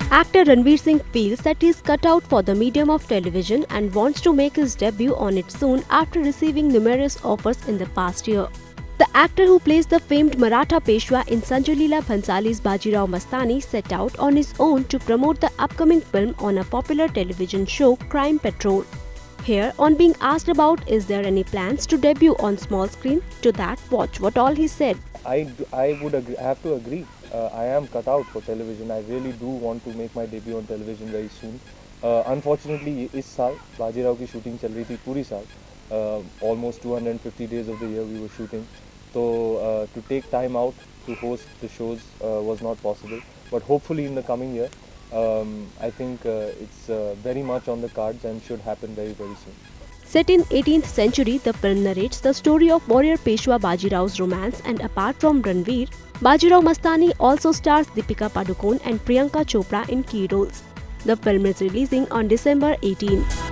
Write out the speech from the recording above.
Actor Ranveer Singh feels that he is cut out for the medium of television and wants to make his debut on it soon after receiving numerous offers in the past year. The actor who plays the famed Maratha Peshwa in Sanjay Leela Bhansali's Bajirao Mastani set out on his own to promote the upcoming film on a popular television show Crime Patrol. Here, on being asked about is there any plans to debut on small screen, to that watch what all he said. I would have to agree. I am cut out for television. I really do want to make my debut on television very soon. Unfortunately, इस साल बाजीराव की shooting चल रही थी पूरी साल. Almost 250 days of the year we were shooting. So to take time out to host the shows was not possible. But hopefully in the coming year, I think it's very much on the cards and should happen very soon. Set in 18th century, the film narrates the story of warrior Peshwa Bajirao's romance, and apart from Ranveer, Bajirao Mastani also stars Deepika Padukone and Priyanka Chopra in key roles. The film is releasing on December 18.